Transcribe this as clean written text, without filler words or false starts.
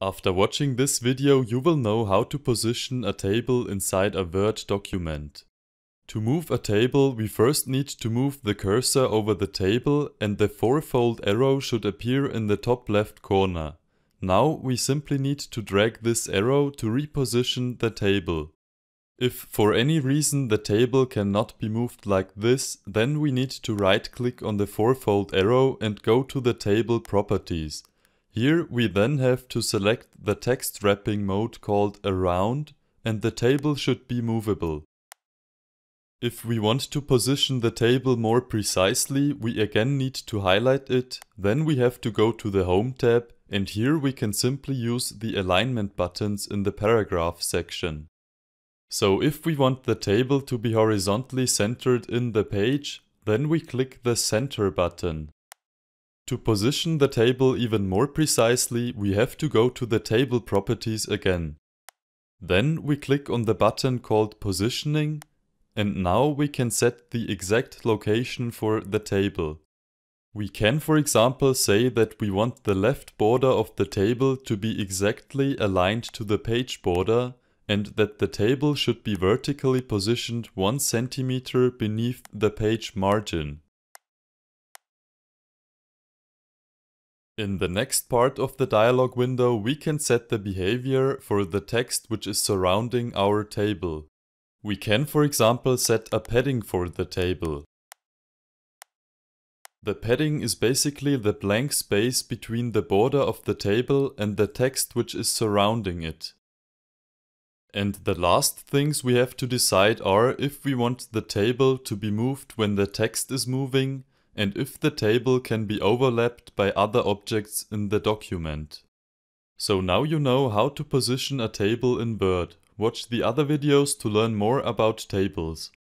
After watching this video, you will know how to position a table inside a Word document. To move a table, we first need to move the cursor over the table and the fourfold arrow should appear in the top left corner. Now we simply need to drag this arrow to reposition the table. If for any reason the table cannot be moved like this, then we need to right-click on the fourfold arrow and go to the table properties. Here we then have to select the text wrapping mode called Around, and the table should be movable. If we want to position the table more precisely, we again need to highlight it, then we have to go to the Home tab, and here we can simply use the alignment buttons in the paragraph section. So if we want the table to be horizontally centered in the page, then we click the Center button. To position the table even more precisely, we have to go to the table properties again. Then we click on the button called Positioning, and now we can set the exact location for the table. We can, for example, say that we want the left border of the table to be exactly aligned to the page border, and that the table should be vertically positioned 1 cm beneath the page margin. In the next part of the dialog window, we can set the behavior for the text which is surrounding our table. We can, for example, set a padding for the table. The padding is basically the blank space between the border of the table and the text which is surrounding it. And the last things we have to decide are if we want the table to be moved when the text is moving, and if the table can be overlapped by other objects in the document. So now you know how to position a table in Word. Watch the other videos to learn more about tables.